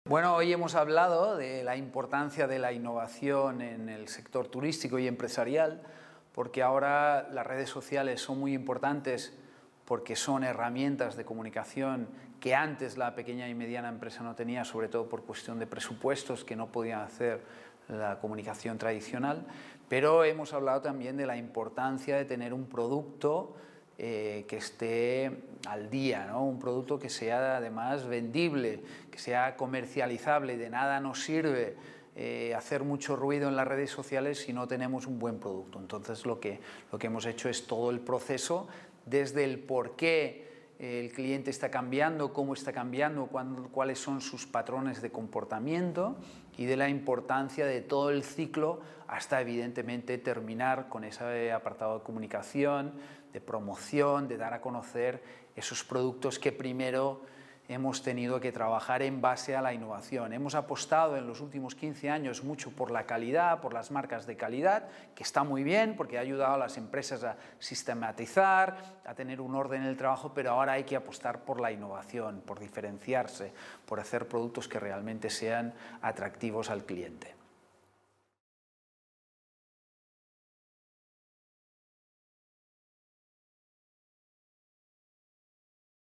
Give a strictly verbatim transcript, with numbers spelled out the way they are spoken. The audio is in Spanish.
Bueno, hoy hemos hablado de la importancia de la innovación en el sector turístico y empresarial, porque ahora las redes sociales son muy importantes porque son herramientas de comunicación que antes la pequeña y mediana empresa no tenía, sobre todo por cuestión de presupuestos, que no podían hacer la comunicación tradicional, pero hemos hablado también de la importancia de tener un producto Eh, que esté al día, ¿no? Un producto que sea además vendible, que sea comercializable. De nada nos sirve eh, hacer mucho ruido en las redes sociales si no tenemos un buen producto. Entonces lo que, lo que hemos hecho es todo el proceso, desde el por qué el cliente está cambiando, cómo está cambiando, cuándo, cuáles son sus patrones de comportamiento, y de la importancia de todo el ciclo hasta evidentemente terminar con ese apartado de comunicación, de promoción, de dar a conocer esos productos que primero hemos tenido que trabajar en base a la innovación. Hemos apostado en los últimos quince años mucho por la calidad, por las marcas de calidad, que está muy bien porque ha ayudado a las empresas a sistematizar, a tener un orden en el trabajo, pero ahora hay que apostar por la innovación, por diferenciarse, por hacer productos que realmente sean atractivos al cliente.